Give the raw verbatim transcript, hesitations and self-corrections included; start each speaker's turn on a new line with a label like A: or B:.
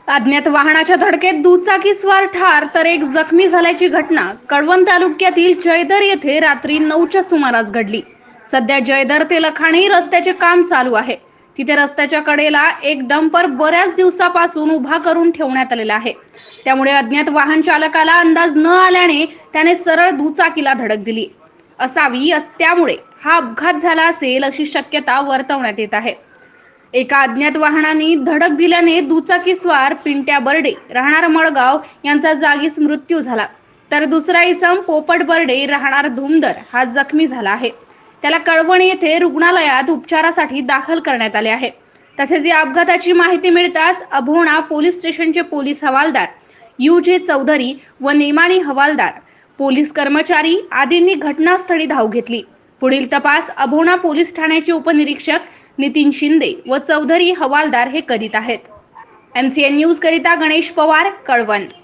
A: अज्ञात वाहनाच्या धडकेत दुचाकीस्वार ठार तर एक जखमी झाल्याची घटना कळवण तालुक्यातील जयदर येथे रात्री नऊच्या सुमारास घडली। सध्या जयदर ते लखाणी रस्त्याचे काम चालू आहे। तिथे रस्त्याच्या कडेला एक डंपर बऱ्याच दिवसापासून उभा करून ठेवण्यात आलेला आहे। त्यामुळे अज्ञात वाहन चालकाला अंदाज न आल्याने त्याने सरळ दुचाकीला धडक दिली असावी। त्यामुळे हा अपघात झाला असेल अशी शक्यता वर्तवण्यात येत आहे। एका अज्ञात वाहनाने धडक दिल्याने दुचाकीस्वार पिंट्या बर्डे राहणार मळगाव यांचा जागीच मृत्यू झाला, तर दुसरा इसम पोपट बर्डे राहणार धुमदर हा जखमी झाला आहे। त्याला कळवण येथे रुग्णालयात उपचारासाठी दाखल करण्यात आले आहे। तसेच या अपघाताची माहिती मिळताच अभोणा पोलीस स्टेशनचे पोलीस हवालदार यू जे चौधरी व नेमानी हवालदार, पोलीस कर्मचारी आदींनी घटनास्थळी धाव घेतली। पुढील तपास अभोणा पोलीस ठाण्याचे उपनिरीक्षक नितीन शिंदे व चौधरी हवालदार हे करीत आहेत। एम सी एन न्यूज करिता गणेश पवार, कळवण।